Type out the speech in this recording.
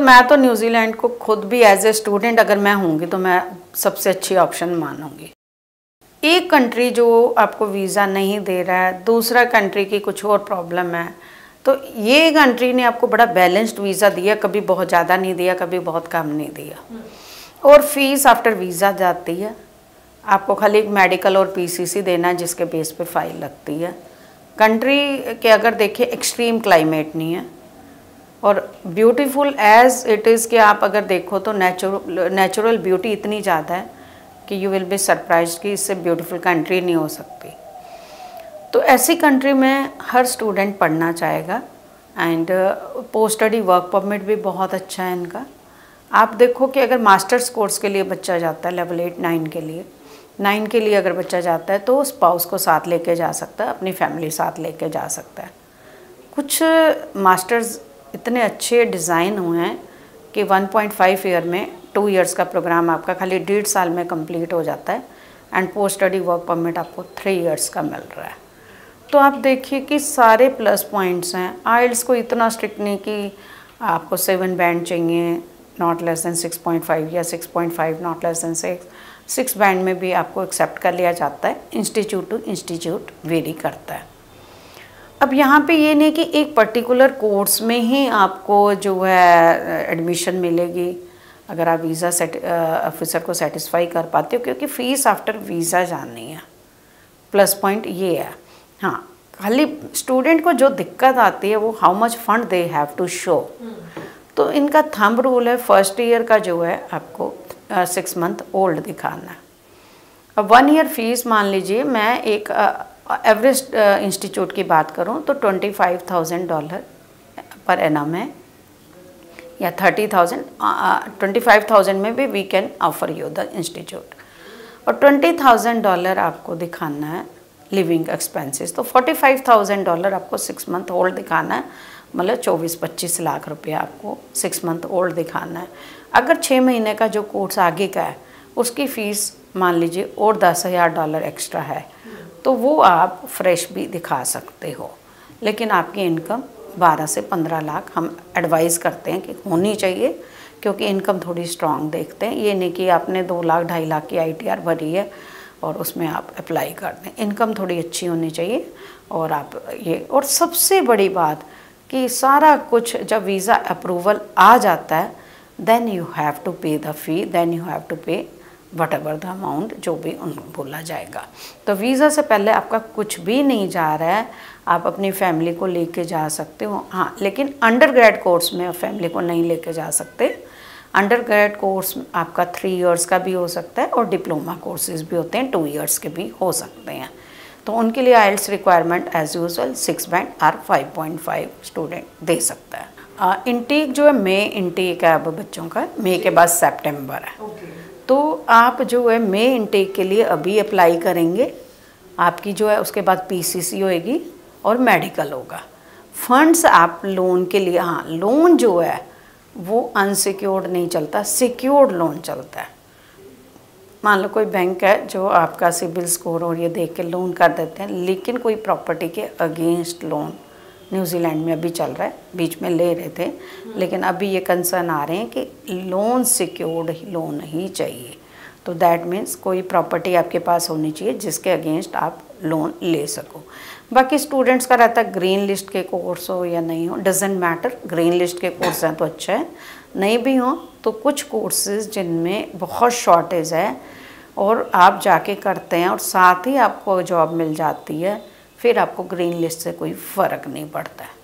मैं तो न्यूजीलैंड को खुद भी एज ए स्टूडेंट अगर मैं होंगी तो मैं सबसे अच्छी ऑप्शन मानूंगी। एक कंट्री जो आपको वीज़ा नहीं दे रहा है, दूसरा कंट्री की कुछ और प्रॉब्लम है, तो ये कंट्री ने आपको बड़ा बैलेंस्ड वीज़ा दिया, कभी बहुत ज़्यादा नहीं दिया, कभी बहुत कम नहीं दिया। और फीस आफ्टर वीज़ा जाती है, आपको खाली एक मेडिकल और पीसीसी देना है जिसके बेस पे फाइल लगती है। कंट्री के अगर देखिए एक्सट्रीम क्लाइमेट नहीं है और ब्यूटीफुल एज इट इज़ कि आप अगर देखो तो नेचुरल ब्यूटी इतनी ज़्यादा है कि यू विल बी सरप्राइज्ड कि इससे ब्यूटीफुल कंट्री नहीं हो सकती। तो ऐसी कंट्री में हर स्टूडेंट पढ़ना चाहेगा। And post study work permit भी बहुत अच्छा है इनका। आप देखो कि अगर मास्टर्स कोर्स के लिए बच्चा जाता है लेवल 8 9 के लिए, 9 के लिए अगर बच्चा जाता है तो स्पाउस को साथ लेके जा सकता है, अपनी फैमिली साथ लेके जा सकता है। कुछ मास्टर्स इतने अच्छे डिज़ाइन हुए हैं कि 1.5 ईयर में 2 इयर्स का प्रोग्राम आपका खाली 1.5 साल में कंप्लीट हो जाता है। And post study work permit आपको 3 इयर्स का मिल रहा है। तो आप देखिए कि सारे प्लस पॉइंट्स हैं। आइल्स को इतना स्ट्रिक्ट नहीं कि आपको 7 बैंड चाहिए, नॉट लेस दैन 6.5 या 6.5 नॉट लेस दैन 6 बैंड में भी आपको एक्सेप्ट कर लिया जाता है। इंस्टीट्यूट टू इंस्टीट्यूट वेरी करता है। अब यहाँ पे ये नहीं कि एक पर्टिकुलर कोर्स में ही आपको जो है एडमिशन मिलेगी अगर आप वीज़ा ऑफिसर को सेटिस्फाई कर पाते हो, क्योंकि फ़ीस आफ्टर वीज़ा जाननी है। प्लस पॉइंट ये है। हाँ, खाली स्टूडेंट को जो दिक्कत आती है वो how much fund they have to show. तो इनका थंब रूल है, फर्स्ट ईयर का जो है आपको 6 मंथ ओल्ड दिखाना है। अब 1 ईयर फीस मान लीजिए, मैं एक एवरेस्ट इंस्टीट्यूट की बात करूं तो $25,000 पर एनम है या 30,000, 25,000 में भी we can offer you the institute. और $20,000 आपको दिखाना है लिविंग एक्सपेंसेस। तो $45,000 आपको 6 मंथ ओल्ड दिखाना है, मतलब 24-25 लाख रुपया आपको 6 मंथ ओल्ड दिखाना है। अगर 6 महीने का जो कोर्स आगे का है उसकी फ़ीस मान लीजिए और $10,000 एक्स्ट्रा है, तो वो आप फ्रेश भी दिखा सकते हो। लेकिन आपकी इनकम 12 से 15 लाख हम एडवाइज़ करते हैं कि होनी चाहिए, क्योंकि इनकम थोड़ी स्ट्रांग देखते हैं। ये नहीं कि आपने 2 लाख 2.5 लाख की ITR भरी है और उसमें आप अप्लाई कर दें। इनकम थोड़ी अच्छी होनी चाहिए। और आप ये, और सबसे बड़ी बात कि सारा कुछ जब वीज़ा अप्रूवल आ जाता है then you have to pay the fee, then you have to pay whatever the amount जो भी उनको बोला जाएगा। तो वीज़ा से पहले आपका कुछ भी नहीं जा रहा है, आप अपनी फैमिली को लेके जा सकते हो। हाँ, लेकिन अंडर ग्रेड कोर्स में आप फैमिली को नहीं लेके जा सकते। अंडर ग्रेड कोर्स आपका 3 इयर्स का भी हो सकता है और डिप्लोमा कोर्सेज भी होते हैं 2 इयर्स के भी हो सकते हैं। तो उनके लिए IELTS requirement as usual 6 band और 5.5 स्टूडेंट दे सकता है। इंटेक जो है मई इंटेक है अब बच्चों का, मई के बाद सितंबर है। तो आप जो है मई इंटेक के लिए अभी अप्लाई करेंगे, आपकी जो है उसके बाद पीसीसी होएगी और मेडिकल होगा। फंड्स आप लोन के लिए, हाँ लोन जो है वो अनसिक्योर्ड नहीं चलता, सिक्योर्ड लोन चलता है। मान लो कोई बैंक है जो आपका सिबिल स्कोर और ये देख के लोन कर देते हैं, लेकिन कोई प्रॉपर्टी के अगेंस्ट लोन न्यूजीलैंड में अभी चल रहा है, बीच में ले रहे थे, लेकिन अभी ये कंसर्न आ रहे हैं कि लोन सिक्योर्ड लोन ही चाहिए। तो दैट मीन्स कोई प्रॉपर्टी आपके पास होनी चाहिए जिसके अगेंस्ट आप लोन ले सको। बाकी स्टूडेंट्स का रहता है ग्रीन लिस्ट के कोर्स हो या नहीं हो, डजेंट मैटर। ग्रीन लिस्ट के कोर्स हैं तो अच्छा है, नहीं भी हो तो कुछ कोर्सेज जिनमें बहुत शॉर्टेज है और आप जाके करते हैं और साथ ही आपको जॉब मिल जाती है, फिर आपको ग्रीन लिस्ट से कोई फ़र्क नहीं पड़ता है।